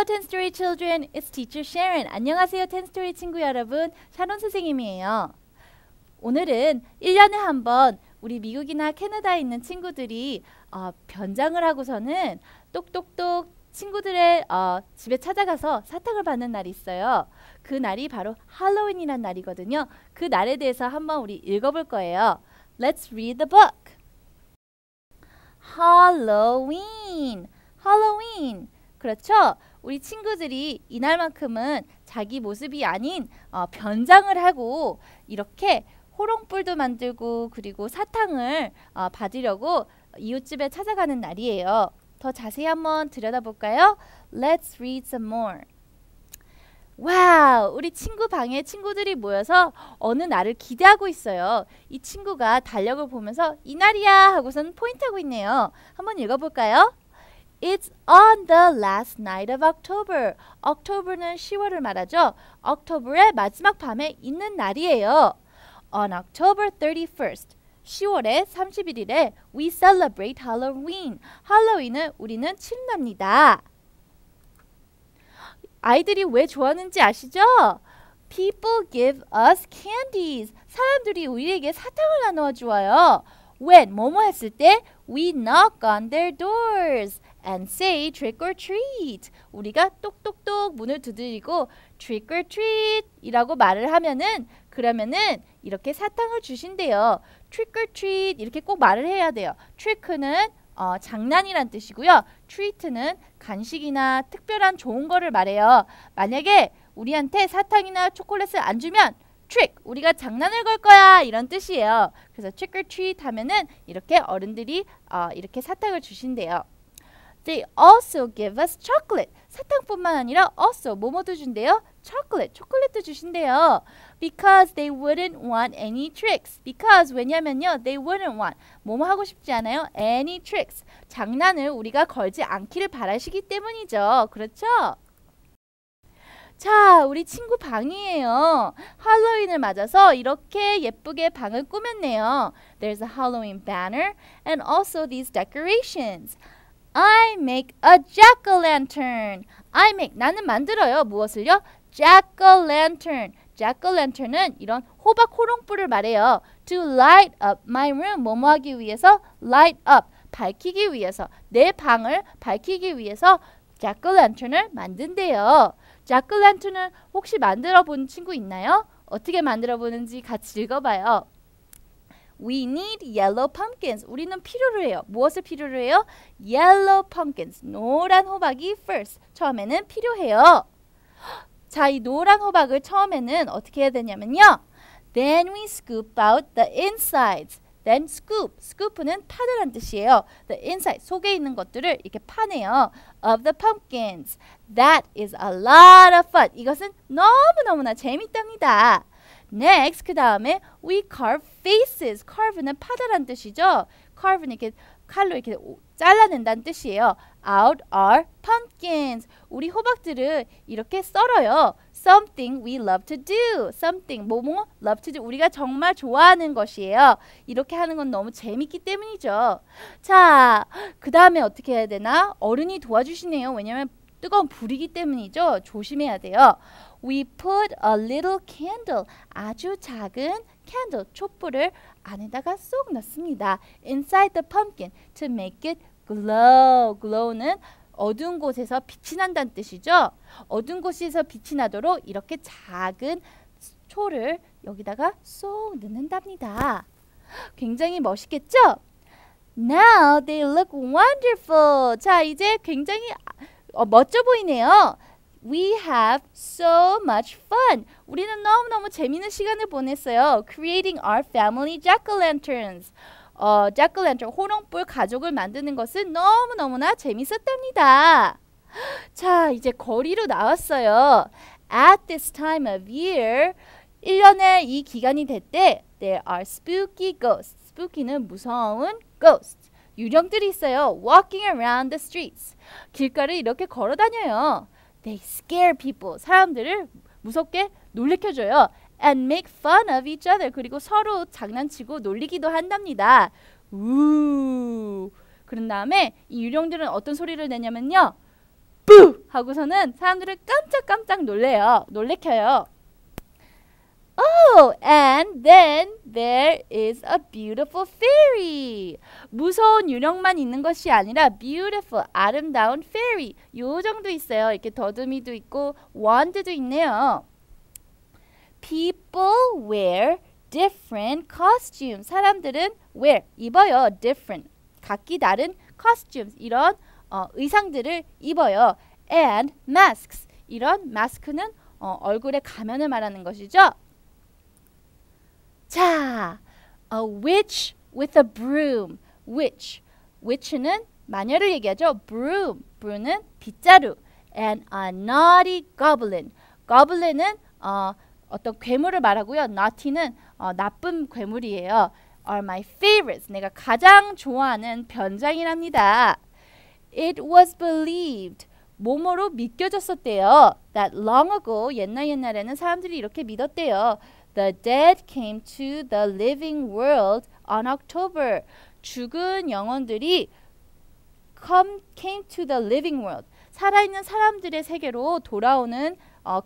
Ten Story Children, it's Teacher Sharon. 안녕하세요, Ten Story 친구 여러분. 샤론 선생님이에요. 오늘은 1년에 한 번 우리 미국이나 캐나다에 있는 친구들이 변장을 하고서는 똑똑똑 친구들의 집에 찾아가서 사탕을 받는 날이 있어요. 그 날이 바로 할로윈이란 날이거든요. 그 날에 대해서 한번 우리 읽어볼 거예요. Let's read the book. Halloween. Halloween. 그렇죠? 우리 친구들이 이날만큼은 자기 모습이 아닌 변장을 하고 이렇게 호롱불도 만들고 그리고 사탕을 받으려고 이웃집에 찾아가는 날이에요. 더 자세히 한번 들여다볼까요? Let's read some more. 와우, 우리 친구 방에 친구들이 모여서 어느 날을 기대하고 있어요. 이 친구가 달력을 보면서 이 날이야 하고선 포인트하고 있네요. 한번 읽어볼까요? It's on the last night of October. October는 10월을 말하죠. October의 마지막 밤에 있는 날이에요. On October 31st. 10월의 31일에 we celebrate Halloween. 할로윈을 우리는庆祝합니다. 아이들이 왜 좋아하는지 아시죠? People give us candies. 사람들이 우리에게 사탕을 나누어 주어요. When 뭐뭐 했을 때 we knock on their doors and say trick or treat. 우리가 똑똑똑 문을 두드리고 trick or treat 이라고 말을 하면은 그러면은 이렇게 사탕을 주신대요. trick or treat 이렇게 꼭 말을 해야 돼요. trick는 장난이란 뜻이고요. treat는 간식이나 특별한 좋은 거를 말해요. 만약에 우리한테 사탕이나 초콜릿을 안 주면 trick, 우리가 장난을 걸 거야 이런 뜻이에요. 그래서 trick or treat 하면은 이렇게 어른들이 이렇게 사탕을 주신대요. They also give us chocolate. 사탕뿐만 아니라 also 뭐뭐도 준대요? chocolate, 초콜릿도 주신대요. Because they wouldn't want any tricks. Because 왜냐면요, they wouldn't want 뭐뭐 하고 싶지 않아요? any tricks. 장난을 우리가 걸지 않기를 바라시기 때문이죠. 그렇죠? 자, 우리 친구 방이에요. 할로윈을 맞아서 이렇게 예쁘게 방을 꾸몄네요. There's a Halloween banner and also these decorations. I make a jack-o'-lantern. I make, 나는 만들어요. 무엇을요? jack-o'-lantern. jack-o'-lantern은 이런 호박 호롱불을 말해요. To light up my room. 뭐뭐 하기 위해서? light up. 밝히기 위해서. 내 방을 밝히기 위해서 jack-o'-lantern을 만든대요. jack-o'-lantern을 혹시 만들어 본 친구 있나요? 어떻게 만들어 보는지 같이 읽어봐요. We need yellow pumpkins. 우리는 필요로 해요. 무엇을 필요로 해요? Yellow pumpkins. 노란 호박이 first. 처음에는 필요해요. 자, 이 노란 호박을 처음에는 어떻게 해야 되냐면요. Then we scoop out the insides. Then scoop. scoop는 파다란 뜻이에요. The inside. 속에 있는 것들을 이렇게 파내요. Of the pumpkins. That is a lot of fun. 이것은 너무너무나 재밌답니다. Next, 그 다음에 we carve faces. carve는 파다란 뜻이죠. carve는 이렇게 칼로 이렇게 잘라낸다는 뜻이에요. Out our pumpkins. 우리 호박들을 이렇게 썰어요. Something we love to do. Something, 뭐뭐, love to do. 우리가 정말 좋아하는 것이에요. 이렇게 하는 건 너무 재밌기 때문이죠. 자, 그 다음에 어떻게 해야 되나? 어른이 도와주시네요. 왜냐면 뜨거운 불이기 때문이죠. 조심해야 돼요. We put a little candle. 아주 작은 candle, 촛불을 안에다가 쏙 넣습니다. Inside the pumpkin to make it glow. glow는 어두운 곳에서 빛이 난다는 뜻이죠. 어두운 곳에서 빛이 나도록 이렇게 작은 초를 여기다가 쏙 넣는답니다. 굉장히 멋있겠죠? Now they look wonderful. 자, 이제 굉장히 멋져 보이네요. We have so much fun. 우리는 너무너무 재미있는 시간을 보냈어요. Creating our family jack-o'-lanterns. jack-o'-lantern, 호롱불 가족을 만드는 것은 너무너무나 재밌었답니다. 자, 이제 거리로 나왔어요. At this time of year, 1년에 이 기간이 될 때 there are spooky ghosts. spooky는 무서운 ghosts. 유령들이 있어요. Walking around the streets. 길가를 이렇게 걸어 다녀요. They scare people. 사람들을 무섭게 놀래켜줘요. And make fun of each other. 그리고 서로 장난치고 놀리기도 한답니다. 우. 그런 다음에 이 유령들은 어떤 소리를 내냐면요. 뿌! 하고서는 사람들을 깜짝깜짝 놀래켜요. Oh, and then there is a beautiful fairy. 무서운 유령만 있는 것이 아니라 beautiful, 아름다운 fairy. 요 정도 있어요. 이렇게 더듬이도 있고 wand도 있네요. People wear different costumes. 사람들은 wear, 입어요. different, 각기 다른 costumes. 이런 의상들을 입어요. And masks. 이런 마스크는 얼굴에 가면을 말하는 것이죠. 자, a witch with a broom. witch는 마녀를 얘기하죠. broom은 빗자루. and a naughty goblin. goblin은 어떤 괴물을 말하고요. naughty는 나쁜 괴물이에요. are my favorites. 내가 가장 좋아하는 변장이랍니다. It was believed. 뭐뭐로 믿겨졌었대요. That long ago, 옛날에는 사람들이 이렇게 믿었대요. The dead came to the living world on October. 죽은 영혼들이 came to the living world. 살아있는 사람들의 세계로 돌아오는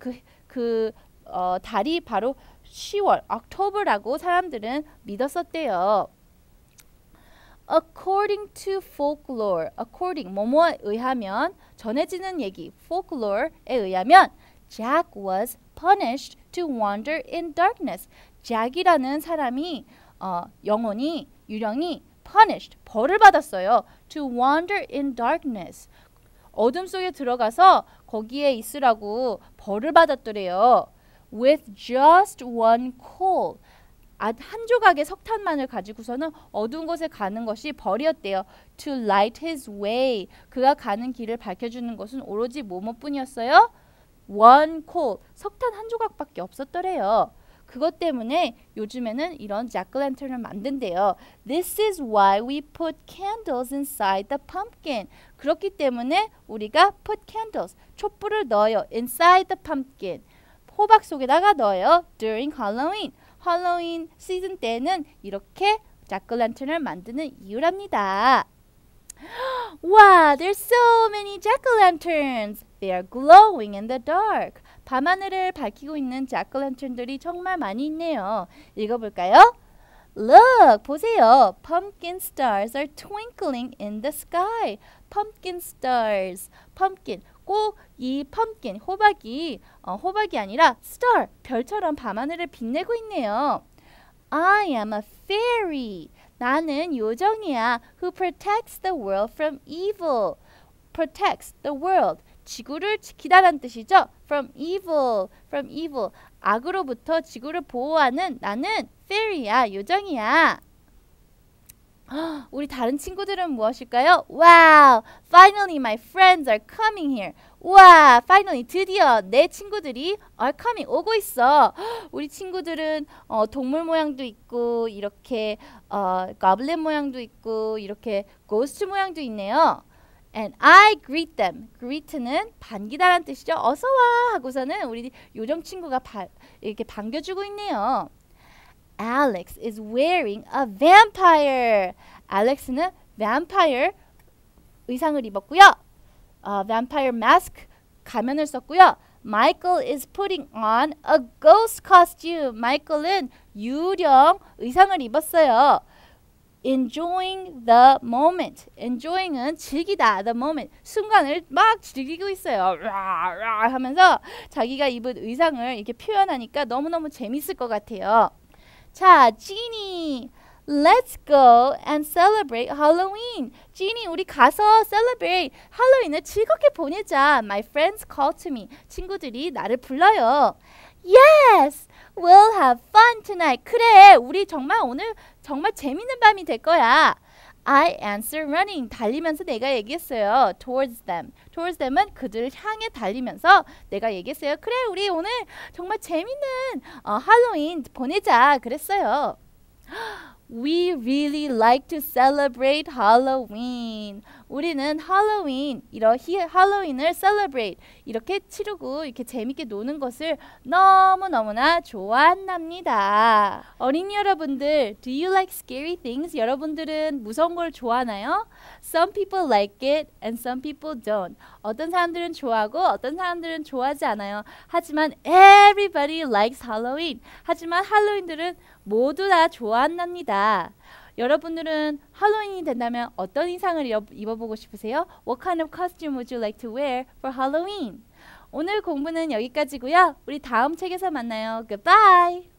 달이 바로 10월, October라고 사람들은 믿었었대요. According to folklore, according, 뭐뭐에 의하면, 전해지는 얘기, folklore에 의하면 Jack was punished to wander in darkness. 잭이라는 사람이 유령이 punished, 벌을 받았어요. To wander in darkness. 어둠 속에 들어가서 거기에 있으라고 벌을 받았더래요. With just one coal. 한 조각의 석탄만을 가지고서는 어두운 곳에 가는 것이 벌이었대요. To light his way. 그가 가는 길을 밝혀주는 것은 오로지 뭐뭐뿐이었어요? One coal. 석탄 한 조각밖에 없었더래요. 그것 때문에 요즘에는 이런 잭오랜턴을 만든대요. This is why we put candles inside the pumpkin. 그렇기 때문에 우리가 put candles, 촛불을 넣어요. Inside the pumpkin. 호박 속에다가 넣어요. During Halloween. 할로윈 시즌 때는 이렇게 잭오랜턴을 만드는 이유랍니다. Wow, there's so many jack-o'-lanterns. They are glowing in the dark. 밤하늘을 밝히고 있는 잭오랜턴들이 정말 많이 있네요. 읽어볼까요? Look, 보세요. Pumpkin stars are twinkling in the sky. Pumpkin stars. pumpkin. 꼭 이 pumpkin, 호박이 아니라 star, 별처럼 밤하늘을 빛내고 있네요. I am a fairy. 나는 요정이야. Who protects the world from evil. Protects the world. 지구를 지키다란 뜻이죠. From evil. 악으로부터 지구를 보호하는 나는 fairy야. 요정이야. 우리 다른 친구들은 무엇일까요? Wow, finally my friends are coming here. 와, finally 드디어 내 친구들이 are coming 오고 있어. 우리 친구들은 동물 모양도 있고 이렇게 goblin 모양도 있고 이렇게 ghost 모양도 있네요. And I greet them. greet는 반기다란 뜻이죠. 어서 와 하고서는 우리 요정 친구가 이렇게 반겨주고 있네요. Alex is wearing a vampire. Alex는 vampire 의상을 입었고요. vampire mask 가면을 썼고요. Michael is putting on a ghost costume. Michael은 유령 의상을 입었어요. Enjoying the moment. Enjoying은 즐기다. The moment. 순간을 막 즐기고 있어요. 라 하면서 자기가 입은 의상을 이렇게 표현하니까 너무너무 재밌을 것 같아요. 자, 지니, let's go and celebrate Halloween. 지니, 우리 가서 celebrate 할로윈을 즐겁게 보내자. My friends call to me. 친구들이 나를 불러요. Yes, we'll have fun tonight. 그래, 우리 오늘 정말 재밌는 밤이 될 거야. I answer running. 달리면서 내가 얘기했어요. Towards them. Towards them은 그들을 향해 달리면서 내가 얘기했어요. 그래, 우리 오늘 정말 재밌는 할로윈 보내자. 그랬어요. We really like to celebrate Halloween. 우리는 할로윈, 할로윈을 celebrate, 이렇게 치르고 이렇게 재밌게 노는 것을 너무너무나 좋아한답니다. 어린이 여러분들, do you like scary things? 여러분들은 무서운 걸 좋아하나요? Some people like it and some people don't. 어떤 사람들은 좋아하고 어떤 사람들은 좋아하지 않아요. 하지만 everybody likes Halloween. 하지만 할로윈들은 모두 다 좋아한답니다. 여러분들은 할로윈이 된다면 어떤 의상을 입어보고 싶으세요? What kind of costume would you like to wear for Halloween? 오늘 공부는 여기까지고요. 우리 다음 책에서 만나요. Goodbye!